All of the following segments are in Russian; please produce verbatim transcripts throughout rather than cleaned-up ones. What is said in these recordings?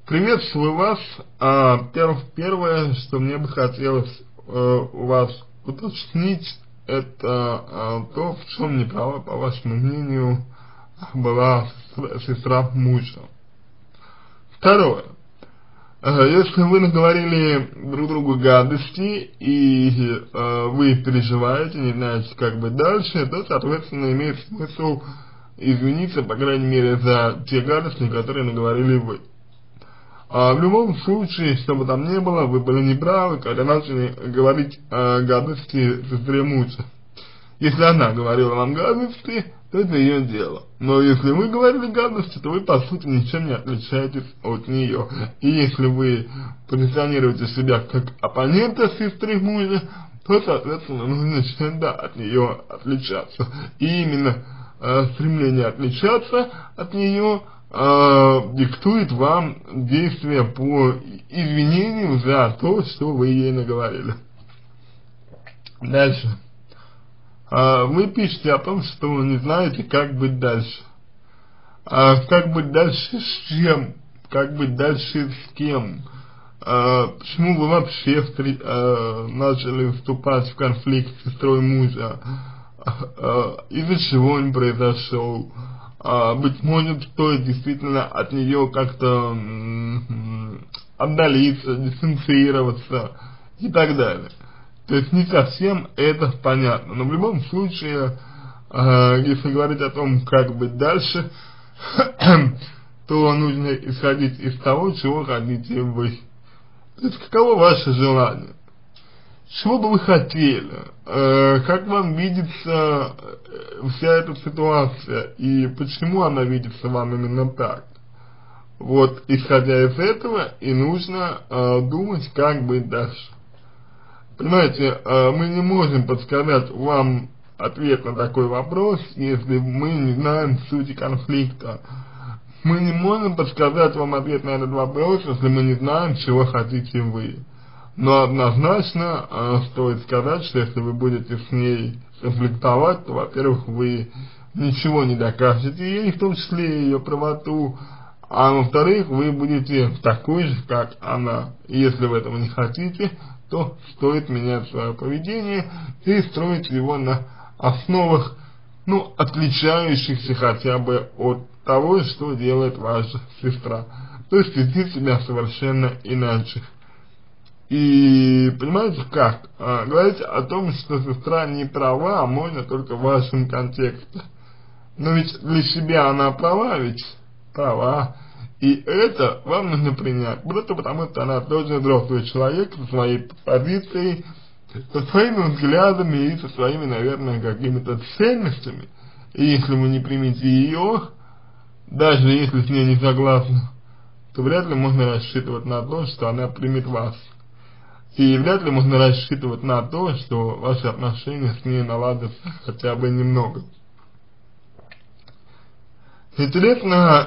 Приветствую вас. А, перв, первое, что мне бы хотелось а, у вас уточнить, это а, то, в чем неправа, по вашему мнению, была сестра мужа. Второе. А, если вы наговорили друг другу гадости и а, вы переживаете, не знаете, как быть дальше, то, соответственно, имеет смысл извиниться, по крайней мере, за те гадости, которые наговорили вы. А в любом случае, что бы там ни было, вы были неправы, когда начали говорить э, гадости сестре мужа. Если она говорила вам гадости, то это ее дело. Но если вы говорили гадости, то вы, по сути, ничем не отличаетесь от нее. И если вы позиционируете себя как оппонента сестры мужа, то, соответственно, нужно чем-то от нее отличаться. И именно э, стремление отличаться от нее Э, диктует вам действия по извинению за то, что вы ей наговорили. Дальше. Э, вы пишете о том, что вы не знаете, как быть дальше. Э, как быть дальше с чем? Как быть дальше с кем? Э, почему вы вообще встр... э, начали вступать в конфликт с сестрой мужа? Э, из-за чего он произошел? А, быть может, стоит действительно от нее как-то отдалиться, дистанцироваться и так далее. То есть не совсем это понятно. Но в любом случае, э, если говорить о том, как быть дальше, то нужно исходить из того, чего хотите вы. То есть каково ваше желание. Чего бы вы хотели? Э, как вам видится вся эта ситуация и почему она видится вам именно так? Вот, исходя из этого, и нужно э, думать, как быть дальше. Понимаете, э, мы не можем подсказать вам ответ на такой вопрос, если мы не знаем сути конфликта. Мы не можем подсказать вам ответ на этот вопрос, если мы не знаем, чего хотите вы. Но однозначно э, стоит сказать, что если вы будете с ней конфликтовать, то, во-первых, вы ничего не докажете ей, в том числе ее правоту, а во-вторых, вы будете такой же, как она. И если вы этого не хотите, то стоит менять свое поведение и строить его на основах, ну, отличающихся хотя бы от того, что делает ваша сестра. То есть вести себя совершенно иначе. И понимаете как? А, говорить о том, что сестра не права, можно только в вашем контексте. Но ведь для себя она права, ведь права. И это вам нужно принять. Просто потому, что она тоже взрослый человек со своей позицией, со своими взглядами и со своими, наверное, какими-то ценностями. И если вы не примете ее, даже если с ней не согласны, то вряд ли можно рассчитывать на то, что она примет вас. И вряд ли можно рассчитывать на то, что ваши отношения с ней наладятся хотя бы немного. Интересно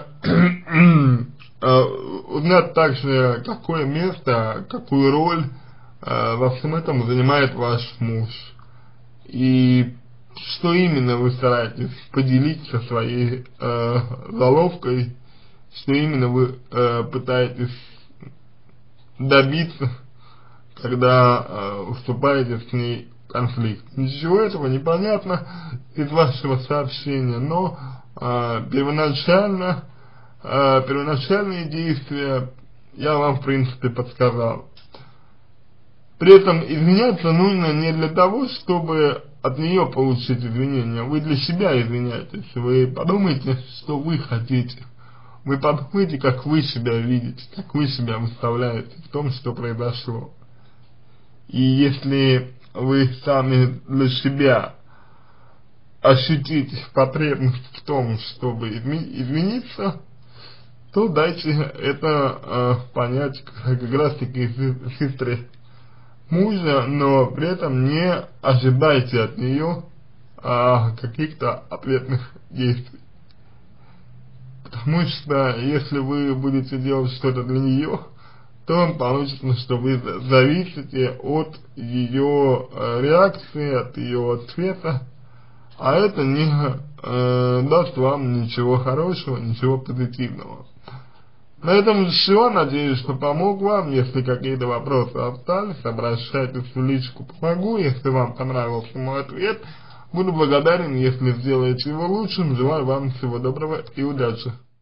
узнать также, какое место, какую роль во всем этом занимает ваш муж. И что именно вы стараетесь поделить со своей э, заловкой, что именно вы э, пытаетесь добиться, когда э, вступаете с ней в конфликт. Ничего этого не понятно из вашего сообщения, но э, первоначально, э, первоначальные действия я вам в принципе подсказал. При этом извиняться нужно не для того, чтобы от нее получить извинения, вы для себя извиняетесь, вы подумайте, что вы хотите. Вы подумайте, как вы себя видите, как вы себя выставляете в том, что произошло. И если вы сами для себя ощутите потребность в том, чтобы извиниться, то дайте это э, понять как раз таки сестре мужа, но при этом не ожидайте от нее а, каких-то ответных действий. Потому что если вы будете делать что-то для нее, то получится, что вы зависите от ее э, реакции, от ее ответа, а это не э, даст вам ничего хорошего, ничего позитивного. На этом все. Надеюсь, что помог вам. Если какие-то вопросы остались, обращайтесь в личку, помогу. Если вам понравился мой ответ, буду благодарен, если сделаете его лучшим. Желаю вам всего доброго и удачи.